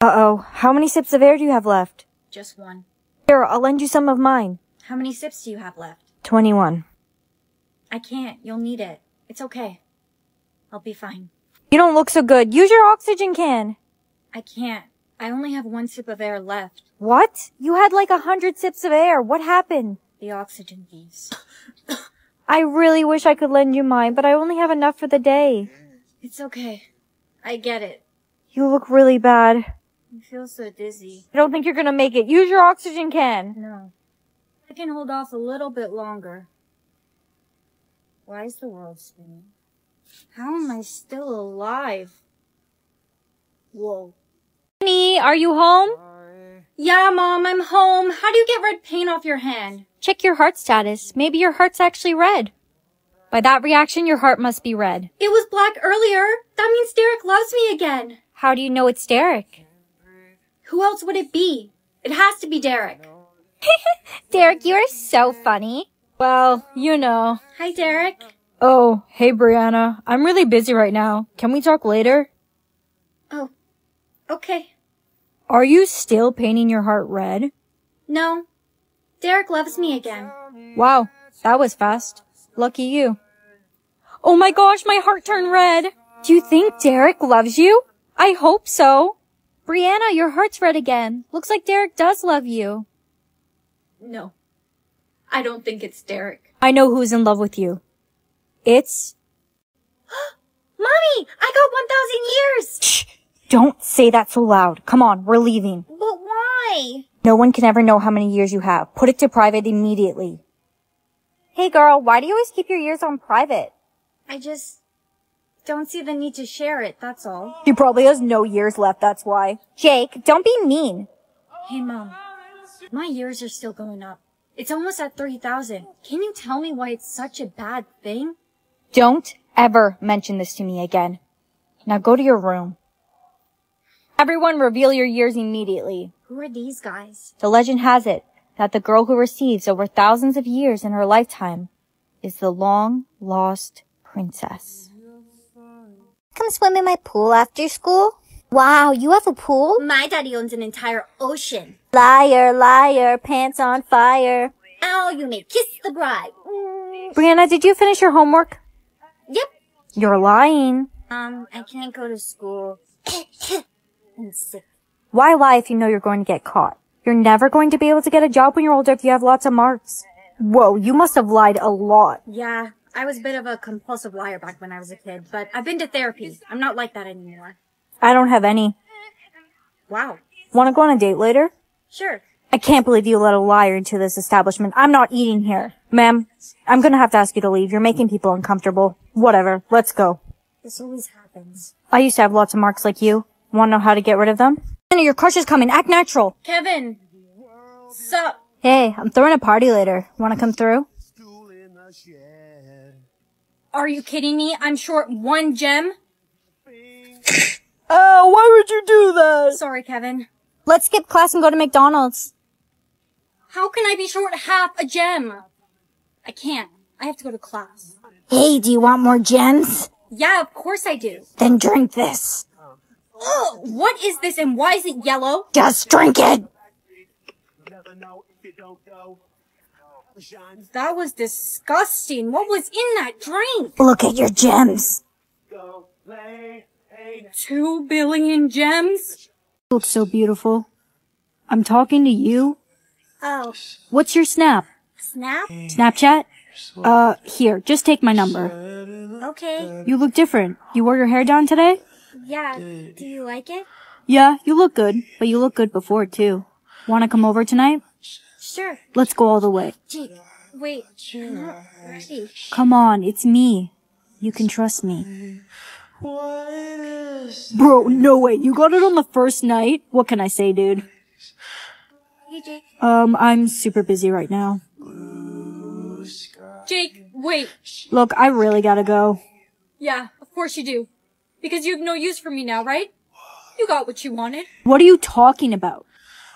Uh-oh. How many sips of air do you have left? Just one. Here, I'll lend you some of mine. How many sips do you have left? 21. I can't. You'll need it. It's okay. I'll be fine. You don't look so good. Use your oxygen can. I can't. I only have one sip of air left. What? You had like 100 sips of air. What happened? The oxygen thieves. I really wish I could lend you mine, but I only have enough for the day. It's okay. I get it. You look really bad. I feel so dizzy. I don't think you're gonna make it. Use your oxygen can. No. I can hold off a little bit longer. Why is the world spinning? How am I still alive? Whoa. Honey, are you home? Yeah, Mom, I'm home. How do you get red paint off your hand? Check your heart status. Maybe your heart's actually red. By that reaction, your heart must be red. It was black earlier. That means Derek loves me again. How do you know it's Derek? Who else would it be? It has to be Derek. Derek, you are so funny. Well, you know. Hi, Derek. Oh, hey, Brianna. I'm really busy right now. Can we talk later? Oh, okay. Are you still painting your heart red? No. Derek loves me again. Wow, that was fast. Lucky you. Oh my gosh, my heart turned red. Do you think Derek loves you? I hope so. Brianna, your heart's red again. Looks like Derek does love you. No. I don't think it's Derek. I know who's in love with you. It's... Mommy, I got 1,000 years. Shh! Don't say that so loud. Come on, we're leaving. But why? No one can ever know how many years you have. Put it to private immediately. Hey girl, why do you always keep your years on private? I just don't see the need to share it, that's all. She probably has no years left, that's why. Jake, don't be mean. Hey, Mom. My years are still going up. It's almost at 3,000. Can you tell me why it's such a bad thing? Don't ever mention this to me again. Now go to your room. Everyone reveal your years immediately. Who are these guys? The legend has it that the girl who receives over thousands of years in her lifetime is the long-lost princess. Come swim in my pool after school? Wow, you have a pool? My daddy owns an entire ocean. Liar, liar, pants on fire. Ow, you may kiss the bride. Brianna, did you finish your homework? Yep. You're lying. I can't go to school. I'm sick. Why lie if you know you're going to get caught? You're never going to be able to get a job when you're older if you have lots of marks. Whoa, you must have lied a lot. Yeah, I was a bit of a compulsive liar back when I was a kid, but I've been to therapy. I'm not like that anymore. I don't have any. Wow. Want to go on a date later? Sure. I can't believe you let a liar into this establishment. I'm not eating here. Ma'am, I'm gonna have to ask you to leave. You're making people uncomfortable. Whatever, let's go. This always happens. I used to have lots of marks like you. Want to know how to get rid of them? Your crush is coming. Act natural. Kevin! Sup? Hey, I'm throwing a party later. Want to come through? Are you kidding me? I'm short 1 gem? Oh, why would you do that? Sorry, Kevin. Let's skip class and go to McDonald's. How can I be short half a gem? I can't. I have to go to class. Hey, do you want more gems? Yeah, of course I do. Then drink this. Ugh, what is this and why is it yellow? Just drink it. That was disgusting. What was in that drink? Look at your gems. 2 billion gems? You look so beautiful. I'm talking to you. Oh, What's your Snap? Snap? Snapchat? Here, just take my number. Okay. You look different. You wore your hair down today? Yeah, do you like it? Yeah, you look good, but you look good before, too. Wanna come over tonight? Sure. Let's go all the way. Jake, wait, I'm not ready. Come on, it's me. You can trust me. Bro, no way. You got it on the first night? What can I say, dude? Hey, Jake. I'm super busy right now. Jake, wait. Look, I really gotta go. Yeah, of course you do. Because you have no use for me now, right? You got what you wanted. What are you talking about?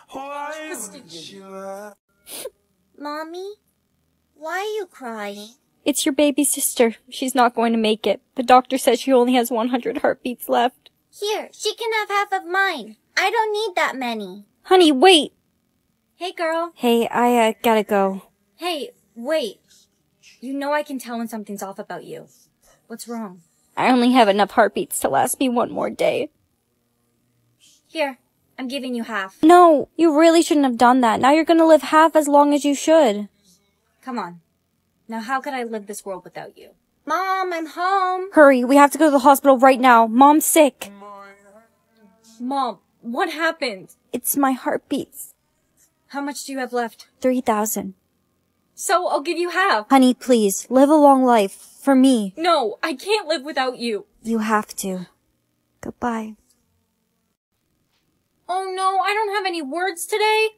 Mommy, why are you crying? It's your baby sister. She's not going to make it. The doctor says she only has 100 heartbeats left. Here, she can have half of mine. I don't need that many. Honey, wait. Hey, girl. Hey, I gotta go. Hey, wait. You know I can tell when something's off about you. What's wrong? I only have enough heartbeats to last me one more day. Here, I'm giving you half. No, you really shouldn't have done that. Now you're gonna live half as long as you should. Come on. Now how could I live this world without you? Mom, I'm home. Hurry, we have to go to the hospital right now. Mom's sick. Mom, what happened? It's my heartbeats. How much do you have left? 3,000. So I'll give you half. Honey, please, live a long life. For me. No, I can't live without you. You have to. Goodbye. Oh no, I don't have any words today.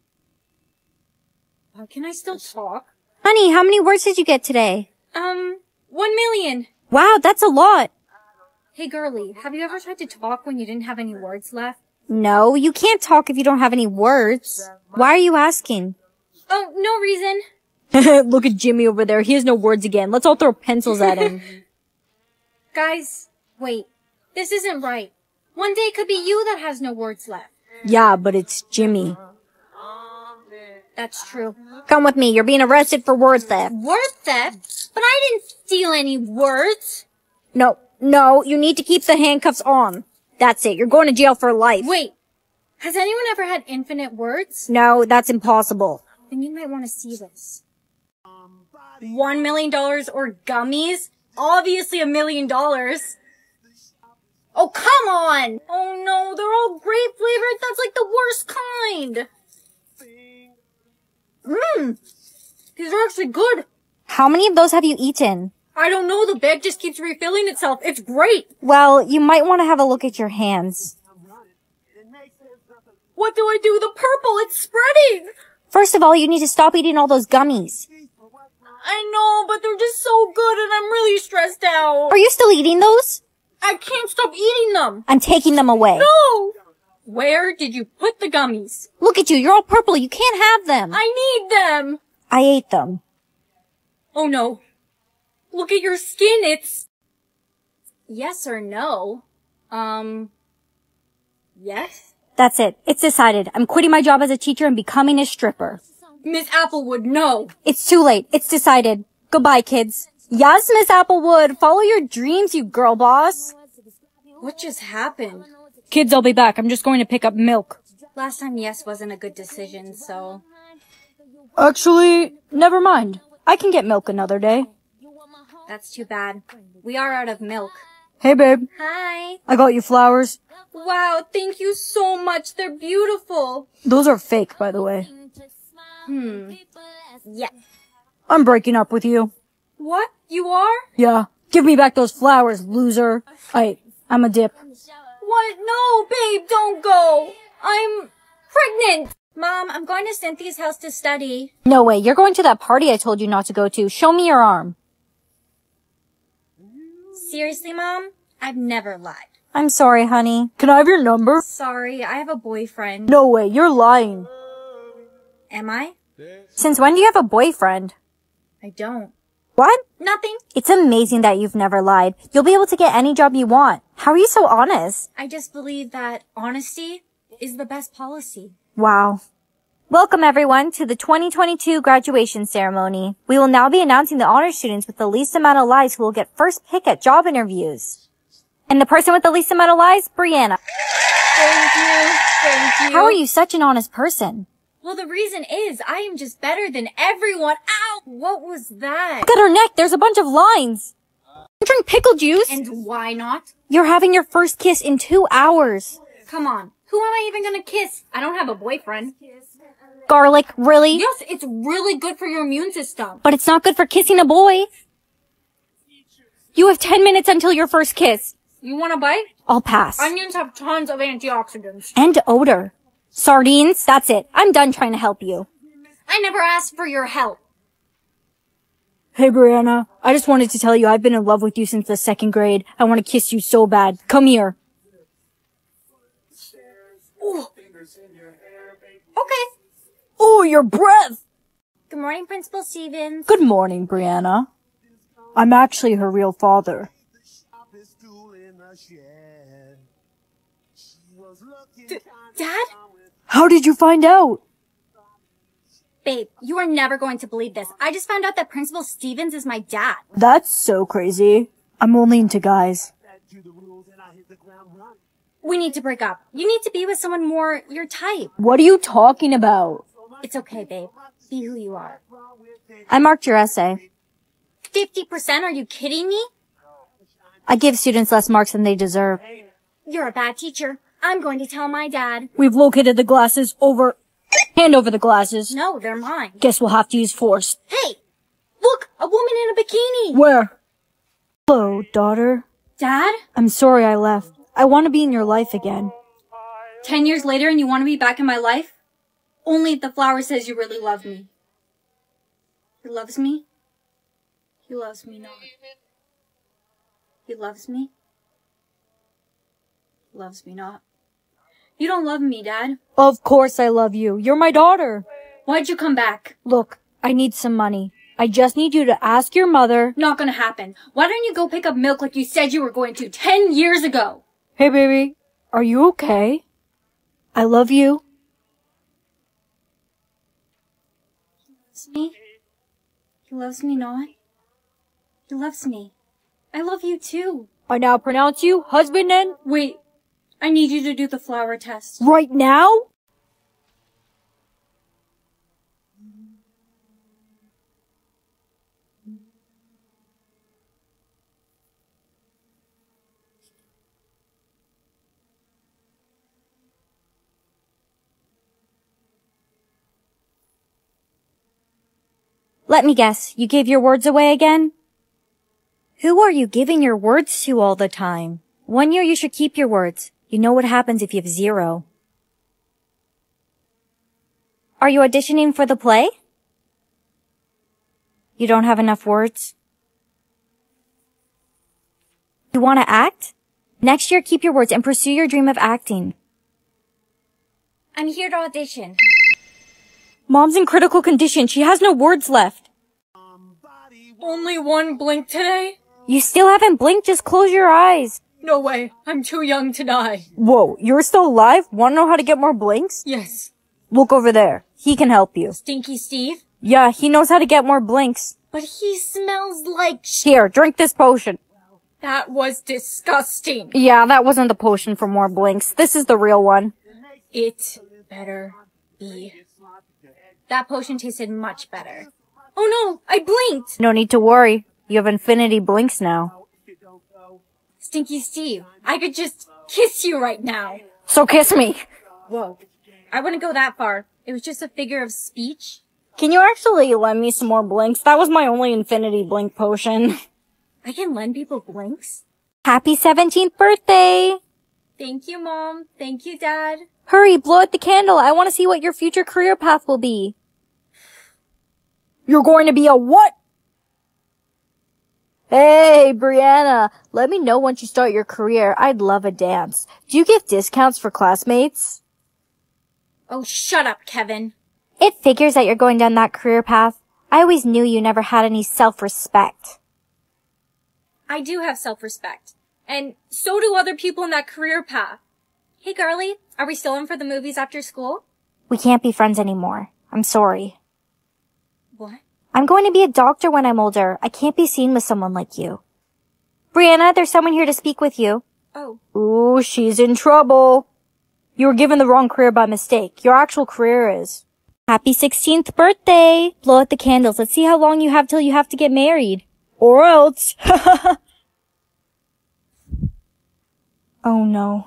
Can I still talk? Honey, how many words did you get today? 1 million. Wow, that's a lot. Hey girlie, have you ever tried to talk when you didn't have any words left? No, you can't talk if you don't have any words. Why are you asking? Oh, no reason. Look at Jimmy over there. He has no words again. Let's all throw pencils at him. Guys, wait. This isn't right. One day it could be you that has no words left. Yeah, but it's Jimmy. That's true. Come with me. You're being arrested for word theft. Word theft? But I didn't steal any words. No, you need to keep the handcuffs on. That's it. You're going to jail for life. Wait. Has anyone ever had infinite words? No, that's impossible. Then you might want to see this. $1 million or gummies? Obviously $1 million. Oh, come on! Oh no, they're all grape flavored. That's like the worst kind. These are actually good. How many of those have you eaten? I don't know, the bag just keeps refilling itself. It's great. Well, you might want to have a look at your hands. What do I do? The purple, it's spreading. First of all, you need to stop eating all those gummies. I know, but they're just so good and I'm really stressed out. Are you still eating those? I can't stop eating them. I'm taking them away. No! Where did you put the gummies? Look at you, you're all purple. You can't have them. I need them. I ate them. Oh no. Look at your skin, it's... Yes or no? Yes? That's it. It's decided. I'm quitting my job as a teacher and becoming a stripper. Miss Applewood, no. It's too late. It's decided. Goodbye, kids. Yes, Miss Applewood. Follow your dreams, you girl boss. What just happened? Kids, I'll be back. I'm just going to pick up milk. Last time yes wasn't a good decision, so... Actually, never mind. I can get milk another day. That's too bad. We are out of milk. Hey, babe. Hi. I got you flowers. Wow, thank you so much. They're beautiful. Those are fake, by the way. Yeah. I'm breaking up with you. What? You are? Yeah. Give me back those flowers, loser. I'm a dip. What? No, babe, don't go. I'm pregnant. Mom, I'm going to Cynthia's house to study. No way. You're going to that party I told you not to go to. Show me your arm. Seriously, Mom? I've never lied. I'm sorry, honey. Can I have your number? Sorry, I have a boyfriend. No way. You're lying. Am I? Since when do you have a boyfriend? I don't. What? Nothing. It's amazing that you've never lied. You'll be able to get any job you want. How are you so honest? I just believe that honesty is the best policy. Wow. Welcome everyone to the 2022 graduation ceremony. We will now be announcing the honor students with the least amount of lies who will get first pick at job interviews. And the person with the least amount of lies, Brianna. Thank you. Thank you. How are you such an honest person? Well, the reason is I am just better than everyone. Ow! What was that? Look at her neck. There's a bunch of lines. Drink pickle juice. And why not? You're having your first kiss in 2 hours. Come on. Who am I even gonna kiss? I don't have a boyfriend. Garlic, really? Yes, it's really good for your immune system. But it's not good for kissing a boy. You have 10 minutes until your first kiss. You want a bite? I'll pass. Onions have tons of antioxidants. And odor. Sardines? That's it. I'm done trying to help you. I never asked for your help. Hey, Brianna. I just wanted to tell you I've been in love with you since the 2nd grade. I want to kiss you so bad. Come here. Ooh. Okay. Oh, your breath! Good morning, Principal Stevens. Good morning, Brianna. I'm actually her real father. Dad? How did you find out? Babe, you are never going to believe this. I just found out that Principal Stevens is my dad. That's so crazy. I'm only into guys. We need to break up. You need to be with someone more your type. What are you talking about? It's okay, babe. Be who you are. I marked your essay. 50%? Are you kidding me? I give students less marks than they deserve. You're a bad teacher. I'm going to tell my dad. We've located the glasses over... Hand over the glasses. No, they're mine. Guess we'll have to use force. Hey! Look! A woman in a bikini! Where? Hello, daughter. Dad? I'm sorry I left. I want to be in your life again. 10 years later and you want to be back in my life? Only if the flower says you really love me. He loves me? He loves me not. He loves me? He loves me not. You don't love me, Dad. Of course I love you. You're my daughter. Why'd you come back? Look, I need some money. I just need you to ask your mother. Not gonna happen. Why don't you go pick up milk like you said you were going to 10 years ago? Hey, baby. Are you okay? I love you. He loves me? He loves me not? He loves me. I love you too. I now pronounce you husband and... Wait. I need you to do the flower test. Right now? Let me guess, you gave your words away again? Who are you giving your words to all the time? 1 year you should keep your words. You know what happens if you have 0. Are you auditioning for the play? You don't have enough words? You want to act? Next year, keep your words and pursue your dream of acting. I'm here to audition. Mom's in critical condition. She has no words left. Only 1 blink today? You still haven't blinked. Just close your eyes. No way. I'm too young to die. Whoa, you're still alive? Want to know how to get more blinks? Yes. Look over there. He can help you. Stinky Steve? Yeah, he knows how to get more blinks. But he smells like Here, drink this potion. That was disgusting. Yeah, that wasn't the potion for more blinks. This is the real one. It better be. That potion tasted much better. Oh no, I blinked! No need to worry. You have infinity blinks now. Stinky Steve, I could just kiss you right now. So kiss me. Whoa. I wouldn't go that far. It was just a figure of speech. Can you actually lend me some more blinks? That was my only infinity blink potion. I can lend people blinks? Happy 17th birthday! Thank you, Mom. Thank you, Dad. Hurry, blow out the candle. I want to see what your future career path will be. You're going to be a what? Hey, Brianna, let me know once you start your career. I'd love a dance. Do you give discounts for classmates? Oh, shut up, Kevin. It figures that you're going down that career path. I always knew you never had any self-respect. I do have self-respect. And so do other people in that career path. Hey, girlie, are we still in for the movies after school? We can't be friends anymore. I'm sorry. What? I'm going to be a doctor when I'm older. I can't be seen with someone like you. Brianna, there's someone here to speak with you. Oh. Ooh, she's in trouble. You were given the wrong career by mistake. Your actual career is... Happy 16th birthday! Blow out the candles. Let's see how long you have till you have to get married. Or else. Oh no.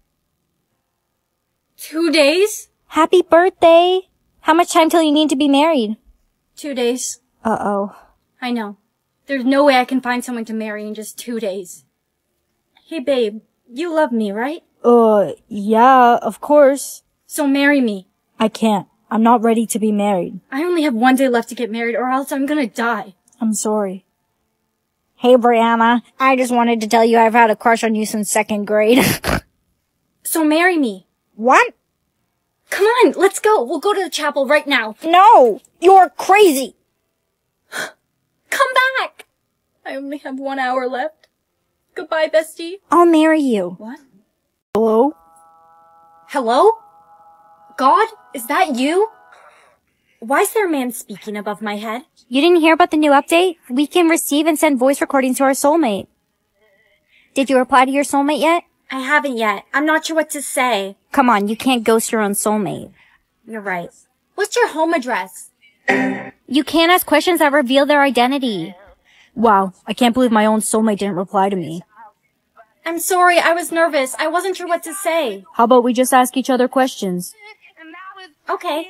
2 days? Happy birthday! How much time till you need to be married? 2 days. Uh-oh. I know. There's no way I can find someone to marry in just 2 days. Hey, babe, you love me, right? Yeah, of course. So marry me. I can't. I'm not ready to be married. I only have 1 day left to get married or else I'm gonna die. I'm sorry. Hey, Brianna. I just wanted to tell you I've had a crush on you since 2nd grade. So marry me. What? Come on, let's go. We'll go to the chapel right now. No! You're crazy! Come back! I only have 1 hour left. Goodbye, bestie. I'll marry you. What? Hello? Hello? God? Is that you? Why is there a man speaking above my head? You didn't hear about the new update? We can receive and send voice recordings to our soulmate. Did you reply to your soulmate yet? I haven't yet. I'm not sure what to say. Come on, you can't ghost your own soulmate. You're right. What's your home address? You can't ask questions that reveal their identity. Wow, I can't believe my own soulmate didn't reply to me. I'm sorry, I was nervous. I wasn't sure what to say. How about we just ask each other questions? Okay.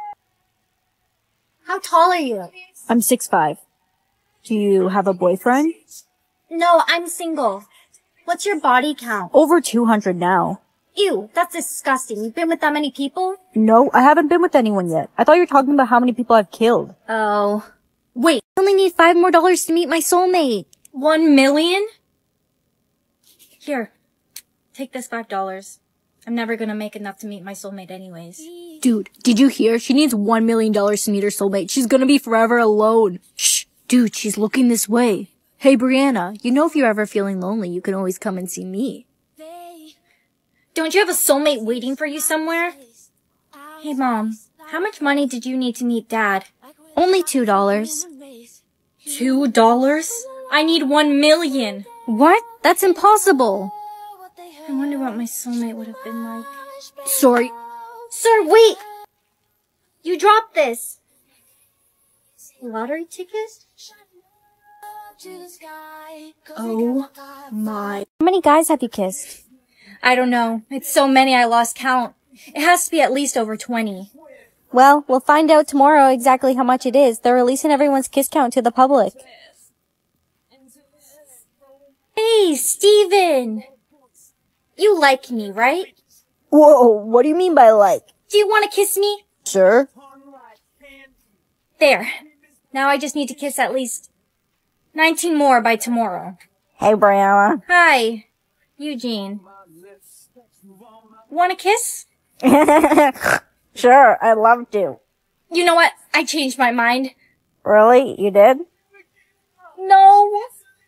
How tall are you? I'm 6'5". Do you have a boyfriend? No, I'm single. What's your body count? Over 200 now. Ew, that's disgusting. You've been with that many people? No, I haven't been with anyone yet. I thought you were talking about how many people I've killed. Oh. Wait, I only need $5 more to meet my soulmate. 1 million? Here, take this $5. I'm never gonna make enough to meet my soulmate anyways. Dude, did you hear? She needs $1 million to meet her soulmate. She's gonna be forever alone. Shh. Dude, she's looking this way. Hey, Brianna, you know if you're ever feeling lonely, you can always come and see me. Don't you have a soulmate waiting for you somewhere? Hey, Mom, how much money did you need to meet Dad? Only $2. $2? I need 1 million. What? That's impossible. I wonder what my soulmate would have been like. Sorry. Sir, wait! You dropped this. Lottery ticket? Oh my. How many guys have you kissed? I don't know. It's so many I lost count. It has to be at least over 20. Well, we'll find out tomorrow exactly how much it is. They're releasing everyone's kiss count to the public. Hey, Steven! You like me, right? Whoa, what do you mean by like? Do you want to kiss me? Sure. There. Now I just need to kiss at least 19 more by tomorrow. Hey, Brianna. Hi, Eugene. Want a kiss? Sure, I'd love to. You know what? I changed my mind. Really? You did? No.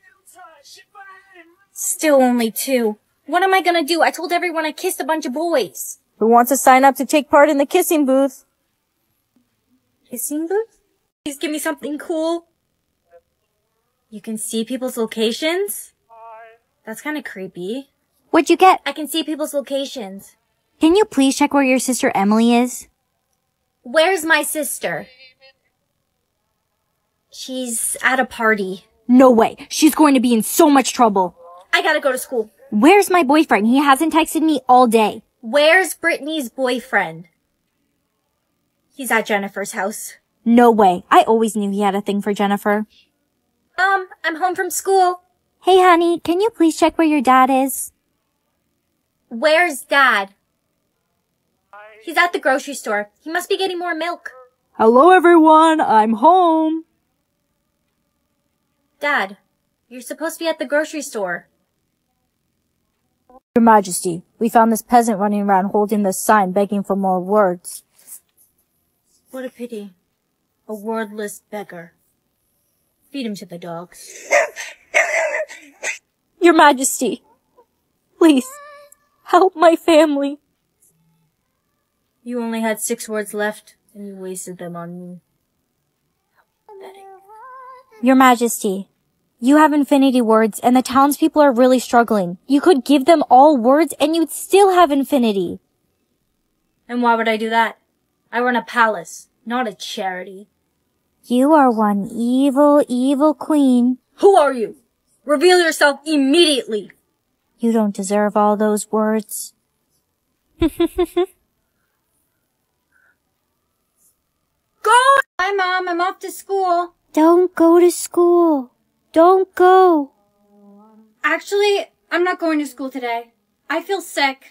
Still only 2. What am I gonna do? I told everyone I kissed a bunch of boys. Who wants to sign up to take part in the kissing booth? Kissing booth? Please give me something cool. You can see people's locations? That's kind of creepy. What'd you get? I can see people's locations. Can you please check where your sister Emily is? Where's my sister? She's at a party. No way. She's going to be in so much trouble. I gotta go to school. Where's my boyfriend? He hasn't texted me all day. Where's Brittany's boyfriend? He's at Jennifer's house. No way. I always knew he had a thing for Jennifer. I'm home from school. Hey, honey, can you please check where your dad is? Where's Dad? He's at the grocery store. He must be getting more milk. Hello, everyone. I'm home. Dad, you're supposed to be at the grocery store. Your Majesty, we found this peasant running around holding this sign begging for more words. What a pity. A wordless beggar. Feed him to the dogs. Your Majesty, please, help my family. You only had 6 words left, and you wasted them on me. Your Majesty, you have infinity words, and the townspeople are really struggling. You could give them all words, and you'd still have infinity. And why would I do that? I run a palace, not a charity. You are one evil, evil queen. Who are you? Reveal yourself immediately. You don't deserve all those words. Go! Bye, Mom. I'm off to school. Don't go to school. Don't go. Actually, I'm not going to school today. I feel sick.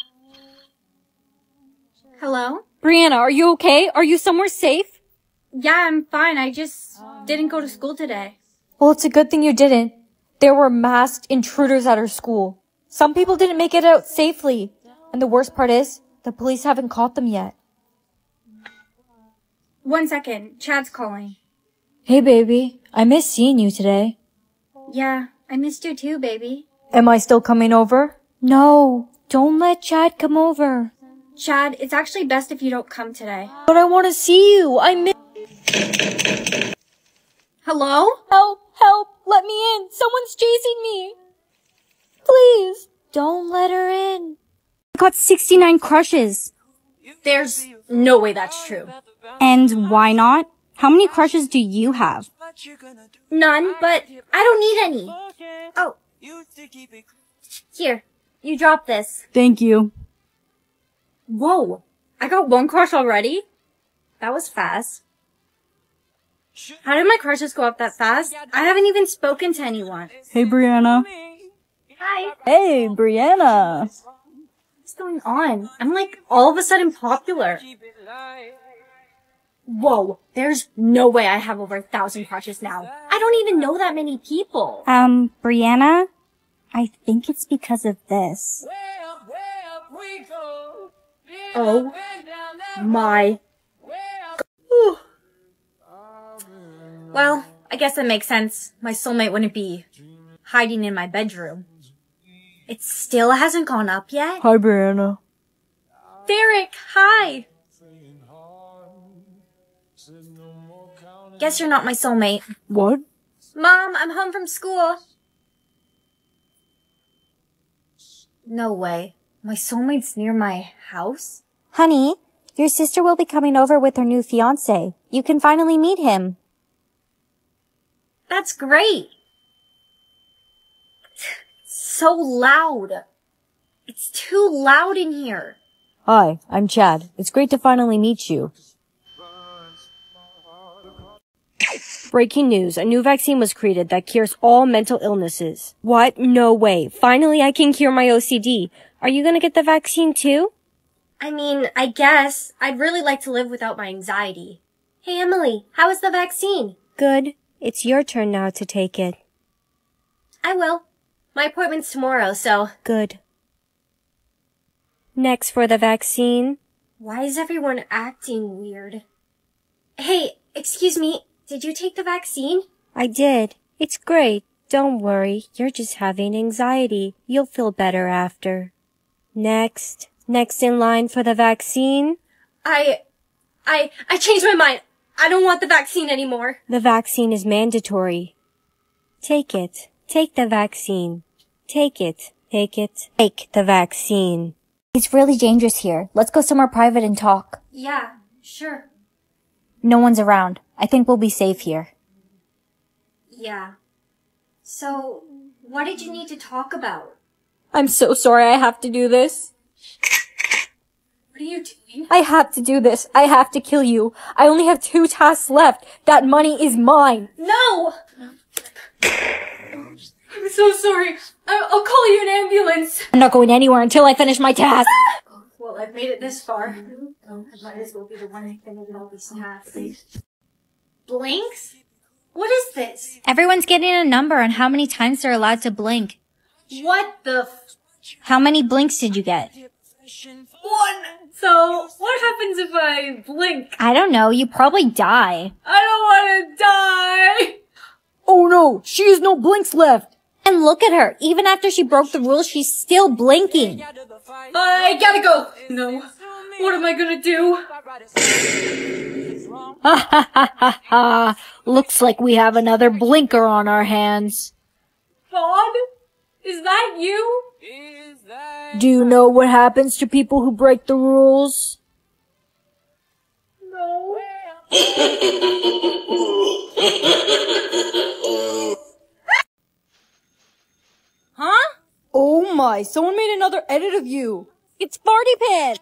Hello? Brianna, are you okay? Are you somewhere safe? Yeah, I'm fine. I just didn't go to school today. Well, it's a good thing you didn't. There were masked intruders at our school. Some people didn't make it out safely. And the worst part is, the police haven't caught them yet. 1 second. Chad's calling. Hey, baby. I miss seeing you today. Yeah, I missed you too, baby. Am I still coming over? No, don't let Chad come over. Chad, it's actually best if you don't come today. But I want to see you. I miss. Hello? Help! Help! Let me in! Someone's chasing me! Please! Don't let her in. I got 69 crushes. There's no way that's true. And why not? How many crushes do you have? None, but I don't need any. Oh. Here, you drop this. Thank you. Whoa, I got one crush already? That was fast. How did my crushes go up that fast? I haven't even spoken to anyone. Hey, Brianna. Hi. Hey, Brianna. What's going on? I'm like all of a sudden popular. Whoa, there's no way I have over 1,000 crushes now. I don't even know that many people. Brianna? I think it's because of this. Oh my. Well, I guess that makes sense. My soulmate wouldn't be hiding in my bedroom. It still hasn't gone up yet? Hi, Brianna. Derek, hi! Guess you're not my soulmate. What? Mom, I'm home from school. No way. My soulmate's near my house? Honey, your sister will be coming over with her new fiancé. You can finally meet him. That's great. So loud. It's too loud in here. Hi, I'm Chad. It's great to finally meet you. Breaking news. A new vaccine was created that cures all mental illnesses. What? No way. Finally, I can cure my OCD. Are you gonna get the vaccine too? I mean, I guess. I'd really like to live without my anxiety. Hey, Emily, how is the vaccine? Good. It's your turn now to take it. I will. My appointment's tomorrow, so... Good. Next for the vaccine. Why is everyone acting weird? Hey, excuse me. Did you take the vaccine? I did. It's great. Don't worry. You're just having anxiety. You'll feel better after. Next. Next in line for the vaccine. I changed my mind. I don't want the vaccine anymore. The vaccine is mandatory. Take it. Take the vaccine. Take it. Take it. Take the vaccine. It's really dangerous here. Let's go somewhere private and talk. Yeah, sure. No one's around. I think we'll be safe here. Yeah. So, what did you need to talk about? I'm so sorry I have to do this. What are you doing? I have to do this. I have to kill you. I only have 2 tasks left. That money is mine. No! I'm so sorry. I'll call you an ambulance. I'm not going anywhere until I finish my task. Well, I've made it this far. I might as well be the one finishing all these tasks. Blinks? What is this? Everyone's getting a number on how many times they're allowed to blink. What the How many blinks did you get? 1! So, what happens if I blink? I don't know. You probably die. I don't want to die! Oh no, she has no blinks left. And look at her. Even after she broke the rules, she's still blinking. I gotta go! No. What am I gonna do? Ha ha ha ha ha. Looks like we have another blinker on our hands. God? Is that you? Do you know what happens to people who break the rules? No. Huh? Oh my, someone made another edit of you. It's Farty Pants.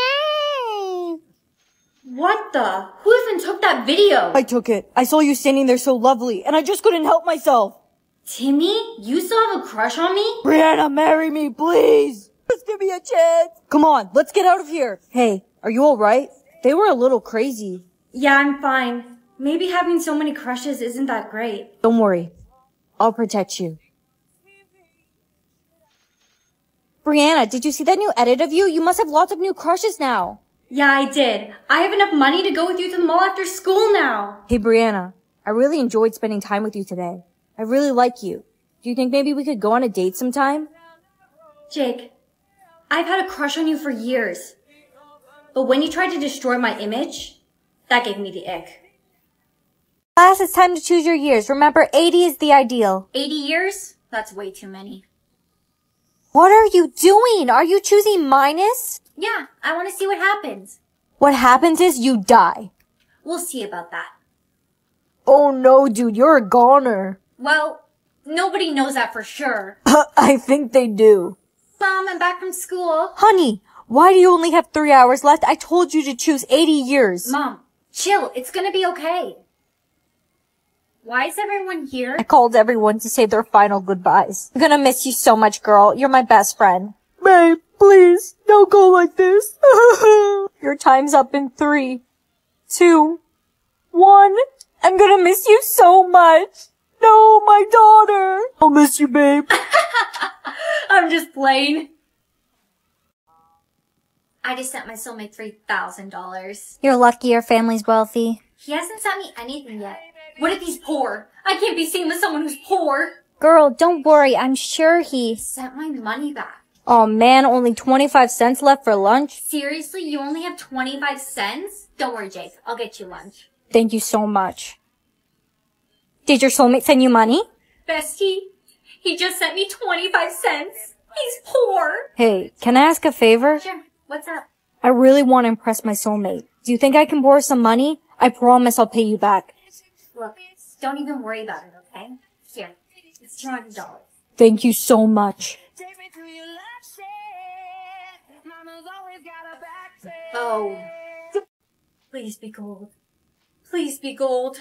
What the? Who even took that video? I took it. I saw you standing there so lovely, and I just couldn't help myself. Timmy? You still have a crush on me? Brianna, marry me, please. Just give me a chance. Come on, let's get out of here. Hey, are you alright? They were a little crazy. Yeah, I'm fine. Maybe having so many crushes isn't that great. Don't worry. I'll protect you. Brianna, did you see that new edit of you? You must have lots of new crushes now. Yeah, I did. I have enough money to go with you to the mall after school now. Hey, Brianna, I really enjoyed spending time with you today. I really like you. Do you think maybe we could go on a date sometime? Jake, I've had a crush on you for years. But when you tried to destroy my image, that gave me the ick. Class, it's time to choose your years. Remember, 80 is the ideal. 80 years? That's way too many. What are you doing? Are you choosing minus? Yeah, I want to see what happens. What happens is you die. We'll see about that. Oh no, dude, you're a goner. Well, nobody knows that for sure. I think they do. Mom, I'm back from school. Honey, why do you only have 3 hours left? I told you to choose 80 years. Mom, chill. It's gonna be okay. Why is everyone here? I called everyone to say their final goodbyes. I'm gonna miss you so much, girl. You're my best friend. Babe, please, don't go like this. Your time's up in 3, 2, 1. I'm gonna miss you so much. No, my daughter. I'll miss you, babe. I'm just playing. I just sent my soulmate $3,000. You're lucky your family's wealthy. He hasn't sent me anything yet. What if he's poor? I can't be seen with someone who's poor. Girl, don't worry. I'm sure he... Sent my money back. Oh man, only 25 cents left for lunch? Seriously, you only have 25 cents? Don't worry, Jake. I'll get you lunch. Thank you so much. Did your soulmate send you money? Bestie, he just sent me 25 cents. He's poor. Hey, can I ask a favor? Sure. What's up? I really want to impress my soulmate. Do you think I can borrow some money? I promise I'll pay you back. Look, don't even worry about it, okay? Here, it's $200. Thank you so much. Oh. Please be gold. Please be gold.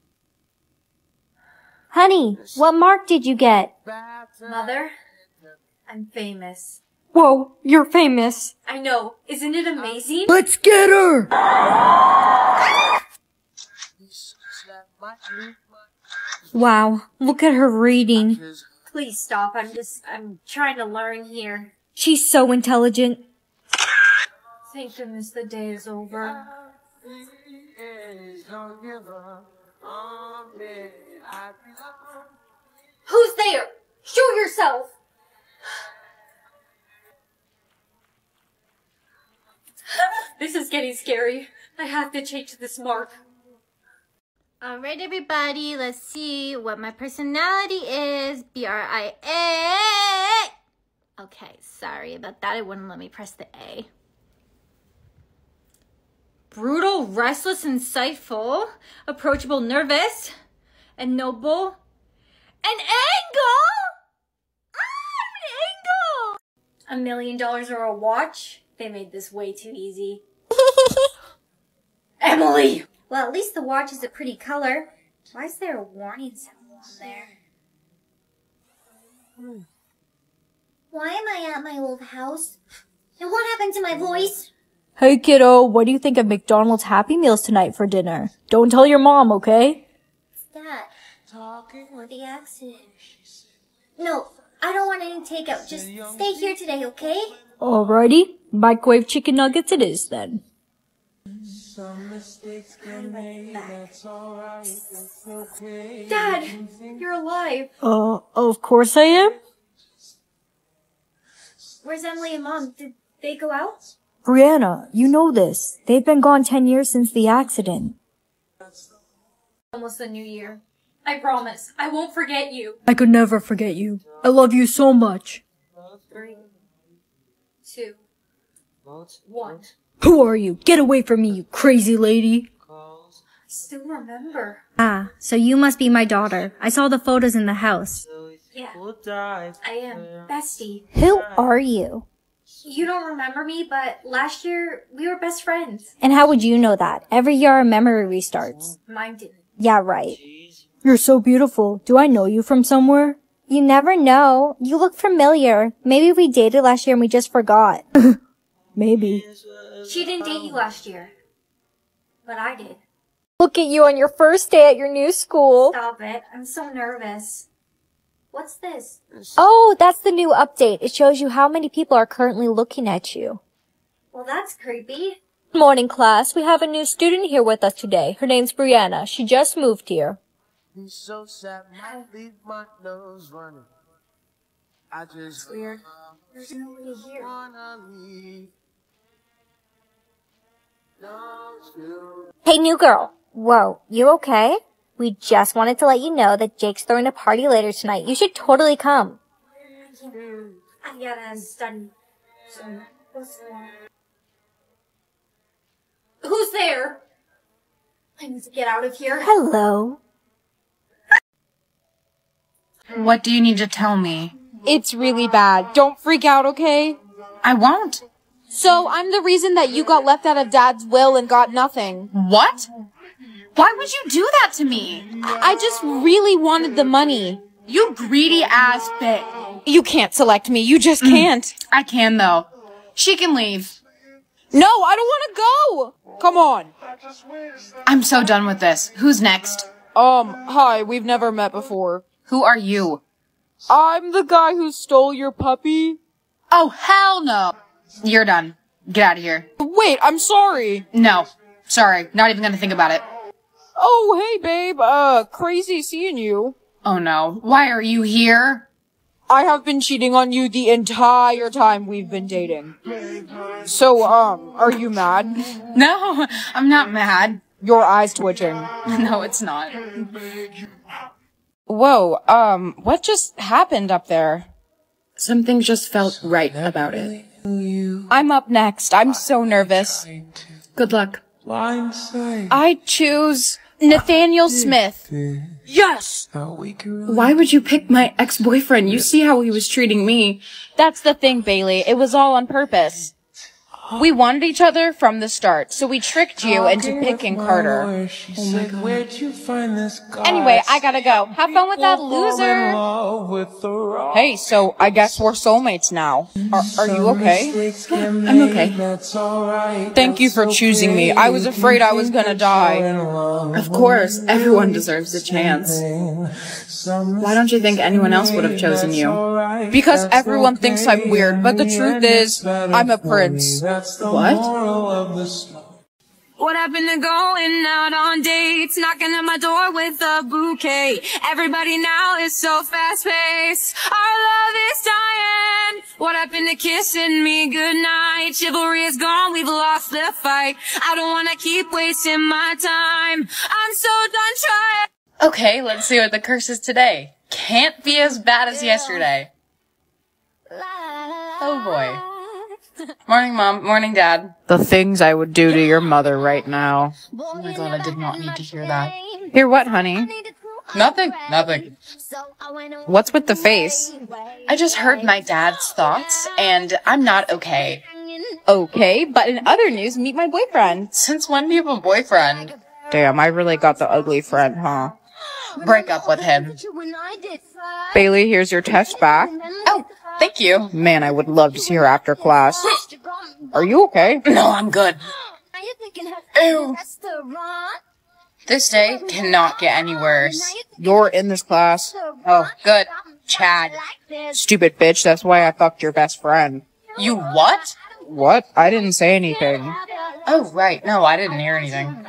Honey, what mark did you get? Mother, I'm famous. Whoa, you're famous. I know. Isn't it amazing? Let's get her! Wow, look at her reading. Please stop. I'm trying to learn here. She's so intelligent. Thank goodness the day is over. Who's there? Show yourself! This is getting scary. I have to change this mark. Alright everybody, let's see what my personality is. B-R-I-A. Okay, sorry about that. It wouldn't let me press the A. Brutal, restless, insightful, approachable, nervous, and noble, and angle! I'm an angle! $1 million or a watch? They made this way too easy. Emily! Well, at least the watch is a pretty color. Why is there a warning symbol on there? Why am I at my old house? And what happened to my voice? Hey kiddo, what do you think of McDonald's Happy Meals tonight for dinner? Don't tell your mom, okay? Dad, the accident. No, I don't want any takeout. Just stay here today, okay? Alrighty, microwave chicken nuggets it is then. Dad, you're alive. Of course I am. Where's Emily and Mom? Did they go out? Brianna, you know this. They've been gone 10 years since the accident. Almost the new year. I promise, I won't forget you. I could never forget you. I love you so much. 3, 2, 1. Who are you? Get away from me, you crazy lady. I still remember. Ah, so you must be my daughter. I saw the photos in the house. Yeah, I am. Bestie. Who are you? You don't remember me, but last year we were best friends. And how would you know that? Every year our memory restarts. Mine didn't. Yeah, right. You're so beautiful. Do I know you from somewhere? You never know. You look familiar. Maybe we dated last year and we just forgot. Maybe. She didn't date you last year. But I did. Look at you on your first day at your new school. Stop it. I'm so nervous. What's this? Oh, that's the new update. It shows you how many people are currently looking at you. Well, that's creepy. Good morning, class. We have a new student here with us today. Her name's Brianna. She just moved here. He's so sad, might leave my nose running. I just Weird. There's nobody here. wanna leave. Hey, new girl. Whoa, you okay? We just wanted to let you know that Jake's throwing a party later tonight. You should totally come. I gotta study. Who's there? I need to get out of here. Hello. What do you need to tell me? It's really bad. Don't freak out, okay? I won't. So, I'm the reason that you got left out of Dad's will and got nothing. What? Why would you do that to me? I just really wanted the money. You greedy ass bitch. You can't select me. You just can't. I can, though. She can leave. No, I don't want to go. Come on. I'm so done with this. Who's next? Hi, we've never met before. Who are you? I'm the guy who stole your puppy. Oh, hell no. You're done. Get out of here. Wait, I'm sorry. No. Sorry. Not even gonna think about it. Oh, hey, babe. Crazy seeing you. Oh no. Why are you here? I have been cheating on you the entire time we've been dating. So, are you mad? No, I'm not mad. Your eyes twitching. No, it's not. Whoa, what just happened up there? Something just felt right about it. I'm up next. I'm so nervous. Good luck. I choose Nathaniel Smith. Yes! Why would you pick my ex-boyfriend? You see how he was treating me. That's the thing, Bailey. It was all on purpose. We wanted each other from the start, so we tricked you into picking Carter. Oh my God. Anyway, I gotta go. Have fun with that loser. Hey, so I guess we're soulmates now. Are you okay? I'm okay. Thank you for choosing me. I was afraid I was gonna die. Of course, everyone deserves a chance. Why don't you think anyone else would have chosen you? Because everyone thinks I'm weird, but the truth is, I'm a prince. What? What happened to going out on dates, knocking at my door with a bouquet? Everybody now is so fast-paced. Our love is dying. What happened to kissing me goodnight? Chivalry is gone, we've lost the fight. I don't wanna keep wasting my time. I'm so done trying. Okay, let's see what the curse is today. Can't be as bad as yesterday. Oh boy. Morning, Mom. Morning, Dad. The things I would do to your mother right now. Oh my God, I did not need to hear that. Hear what, honey? Nothing. Nothing. What's with the face? I just heard my dad's thoughts, and I'm not okay. Okay, but in other news, meet my boyfriend. Since when do you have a boyfriend? Damn, I really got the ugly friend, huh? Break up with him. Bailey, here's your test back. Oh, thank you. Man, I would love to see her after class. Are you okay? No, I'm good. Ew. This day cannot get any worse. You're in this class. Oh, good. Chad. Stupid bitch, that's why I fucked your best friend. You what? What? I didn't say anything. Oh, right. No, I didn't hear anything.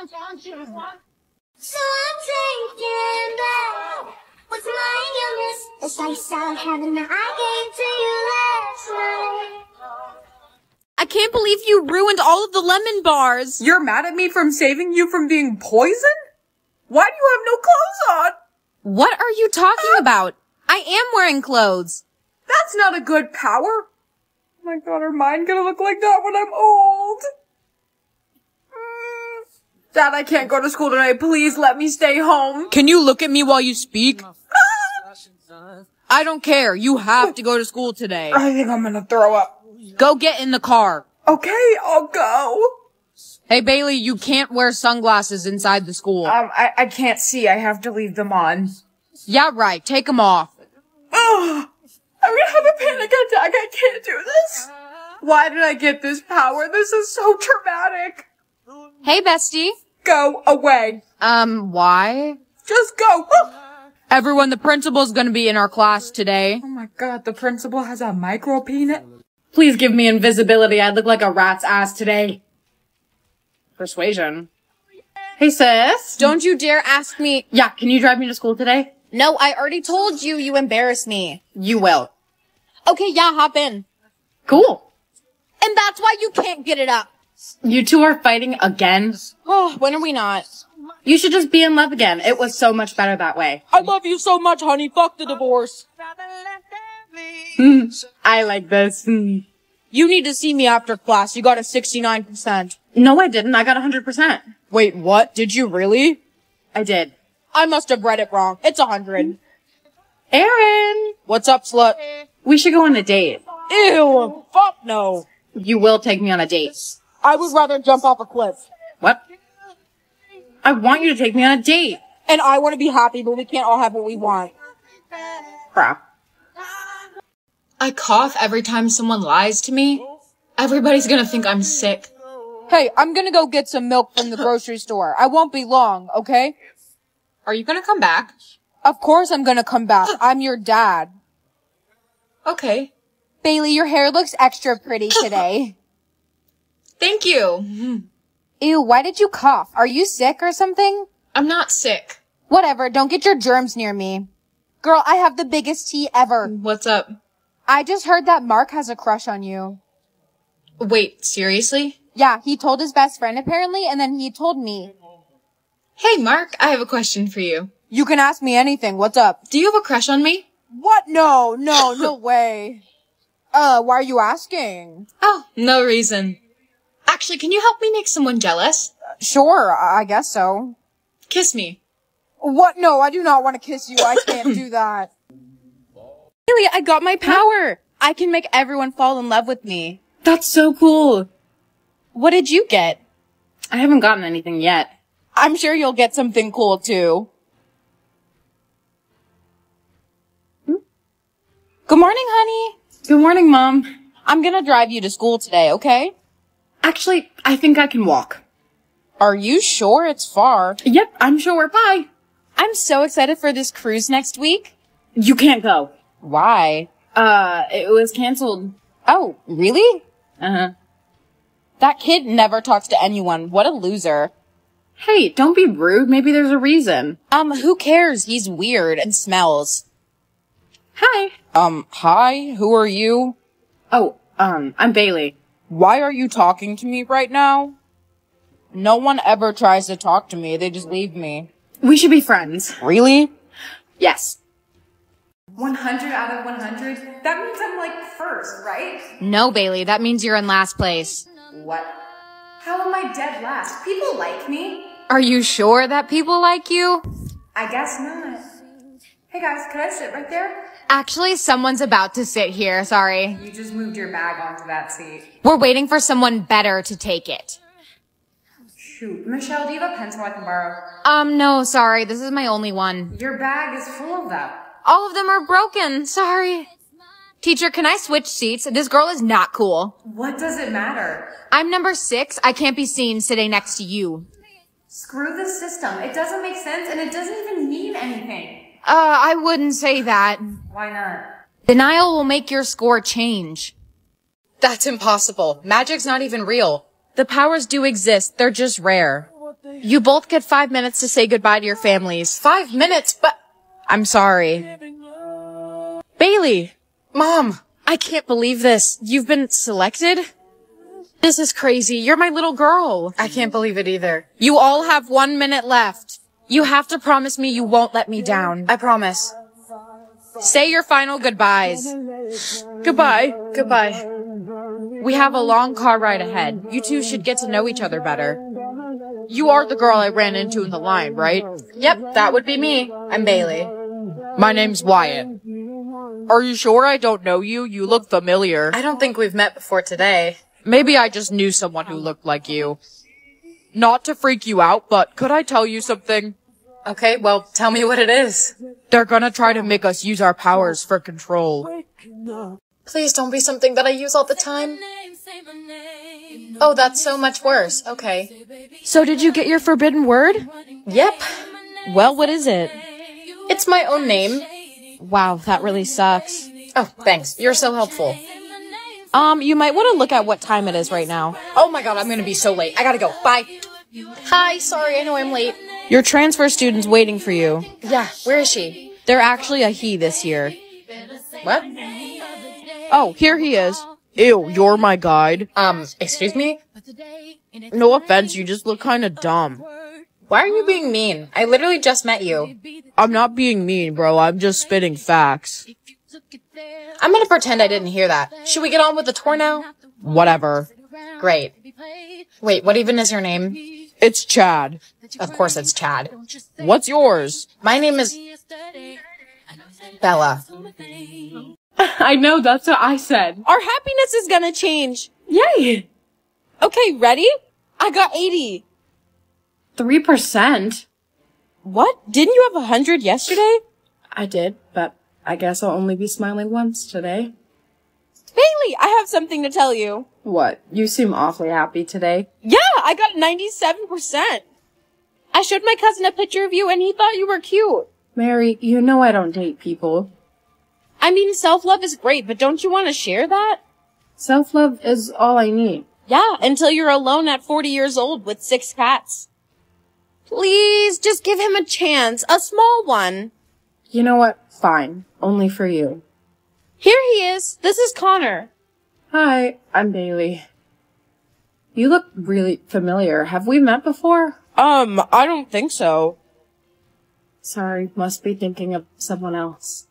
So I'm taking back what's lying in this. It's like sound heaven that I gave to you last night. I can't believe you ruined all of the lemon bars. You're mad at me from saving you from being poisoned? Why do you have no clothes on? What are you talking about? I am wearing clothes. That's not a good power. Oh my God, are mine gonna look like that when I'm old? Dad, I can't go to school today. Please let me stay home. Can you look at me while you speak? I don't care. You have to go to school today. I think I'm gonna throw up. Go get in the car. Okay, I'll go. Hey, Bailey, you can't wear sunglasses inside the school. I can't see. I have to leave them on. Yeah, right. Take them off. Oh, I'm gonna have a panic attack. I can't do this. Why did I get this power? This is so traumatic. Hey, bestie. Go away. Why? Just go. Everyone, the principal's gonna be in our class today. Oh my God, the principal has a micro peanut. Please give me invisibility. I look like a rat's ass today. Persuasion. Hey, sis. Don't you dare ask me. Yeah, can you drive me to school today? No, I already told you. You embarrass me. You will. Okay, yeah, hop in. Cool. And that's why you can't get it up. You two are fighting again? Oh, when are we not? You should just be in love again. It was so much better that way. I love you so much, honey. Fuck the divorce. I like this. You need to see me after class. You got a 69%. No, I didn't. I got 100%. Wait, what? Did you really? I did. I must have read it wrong. It's 100. Aaron! What's up, slut? We should go on a date. Ew, fuck no. You will take me on a date. I would rather jump off a cliff. What? I want you to take me on a date. And I want to be happy, but we can't all have what we want. Bruh. I cough every time someone lies to me. Everybody's gonna think I'm sick. Hey, I'm gonna go get some milk from the grocery store. I won't be long, okay? Are you gonna come back? Of course I'm gonna come back. I'm your dad. Okay. Bailey, your hair looks extra pretty today. Thank you. Ew, why did you cough? Are you sick or something? I'm not sick. Whatever, don't get your germs near me. Girl, I have the biggest tea ever. What's up? I just heard that Mark has a crush on you. Wait, seriously? Yeah, he told his best friend apparently, and then he told me. Hey, Mark, I have a question for you. You can ask me anything. What's up? Do you have a crush on me? What? No way. Why are you asking? Oh, no reason. Actually, can you help me make someone jealous? Sure, I guess so. Kiss me. What? No, I do not want to kiss you. I can't do that. Really, I got my power. I can make everyone fall in love with me. That's so cool. What did you get? I haven't gotten anything yet. I'm sure you'll get something cool too. Good morning, honey. Good morning, Mom. I'm gonna drive you to school today, okay? Actually, I think I can walk. Are you sure? It's far. Yep, I'm sure. Bye. I'm so excited for this cruise next week. You can't go. Why? It was canceled. Oh, really? Uh-huh. That kid never talks to anyone. What a loser. Hey, don't be rude. Maybe there's a reason. Who cares? He's weird and smells. Hi. Hi? Who are you? Oh, I'm Bailey. Why are you talking to me right now? No one ever tries to talk to me. They just leave me. We should be friends. Really? Yes. 100 out of 100? That means I'm like first, right? No, Bailey, that means you're in last place. What? How am I dead last? People like me. Are you sure that people like you? I guess not. Hey guys, can I sit right there? Actually, someone's about to sit here, sorry. You just moved your bag onto that seat. We're waiting for someone better to take it. Shoot. Michelle, do you have a pencil I can borrow? No, sorry, this is my only one. Your bag is full of them. All of them are broken, sorry. Teacher, can I switch seats? This girl is not cool. What does it matter? I'm number 6, I can't be seen sitting next to you. Screw the system. It doesn't make sense and it doesn't even mean anything. I wouldn't say that. Why not? Denial will make your score change. That's impossible. Magic's not even real. The powers do exist, they're just rare. You both get 5 minutes to say goodbye to your families. 5 minutes? But I'm sorry. Bailey! Mom! I can't believe this. You've been selected? This is crazy. You're my little girl. I can't believe it either. You all have 1 minute left. You have to promise me you won't let me down. I promise. Say your final goodbyes. Goodbye. Goodbye. We have a long car ride ahead. You two should get to know each other better. You are the girl I ran into in the line, right? Yep, that would be me. I'm Bailey. My name's Wyatt. Are you sure I don't know you? You look familiar. I don't think we've met before today. Maybe I just knew someone who looked like you. Not to freak you out, but could I tell you something? Okay, well, tell me what it is. They're gonna try to make us use our powers for control. Please don't be something that I use all the time. Oh, that's so much worse. Okay. So did you get your forbidden word? Yep. Well, what is it? It's my own name. Wow, that really sucks. Oh, thanks. You're so helpful. You might want to look at what time it is right now. Oh my god, I'm gonna be so late. I gotta go. Bye. Hi, sorry, I know I'm late. Your transfer student's waiting for you. Yeah, where is she? They're actually a he this year. What? Oh, here he is. Ew, you're my guide. Excuse me? No offense, you just look kinda dumb. Why are you being mean? I literally just met you. I'm not being mean, bro. I'm just spitting facts. I'm gonna pretend I didn't hear that. Should we get on with the tour now? Whatever. Great. Wait, what even is your name? It's Chad. Of course it's Chad. What's yours? My name is Bella. I know, that's what I said. Our happiness is gonna change. Yay! Okay, ready? I got 80. 3%? What? Didn't you have 100 yesterday? I did, but I guess I'll only be smiling once today. Bailey, I have something to tell you. What? You seem awfully happy today. Yeah, I got 97%. I showed my cousin a picture of you and he thought you were cute. Mary, you know I don't date people. I mean, self-love is great, but don't you want to share that? Self-love is all I need. Yeah, until you're alone at 40 years old with 6 cats. Please, just give him a chance. A small one. You know what? Fine. Only for you. Here he is. This is Connor. Hi, I'm Bailey. You look really familiar. Have we met before? I don't think so. Sorry, must be thinking of someone else.